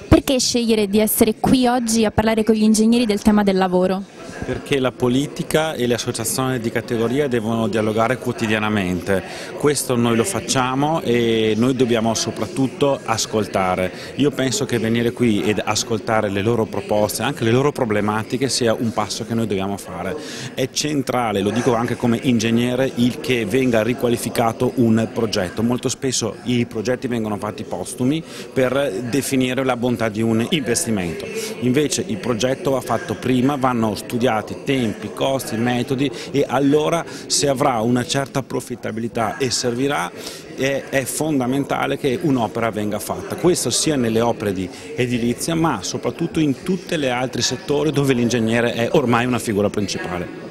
Perché scegliere di essere qui oggi a parlare con gli ingegneri del tema del lavoro? Perché la politica e le associazioni di categoria devono dialogare quotidianamente, questo noi lo facciamo e noi dobbiamo soprattutto ascoltare. Io penso che venire qui ed ascoltare le loro proposte, anche le loro problematiche, sia un passo che noi dobbiamo fare. È centrale, lo dico anche come ingegnere, il che venga riqualificato un progetto. Molto spesso i progetti vengono fatti postumi per definire la bontà di un investimento, invece il progetto va fatto prima, vanno studiati tempi, costi, metodi e allora se avrà una certa profittabilità e servirà è fondamentale che un'opera venga fatta, questo sia nelle opere di edilizia ma soprattutto in tutti gli altri settori dove l'ingegnere è ormai una figura principale.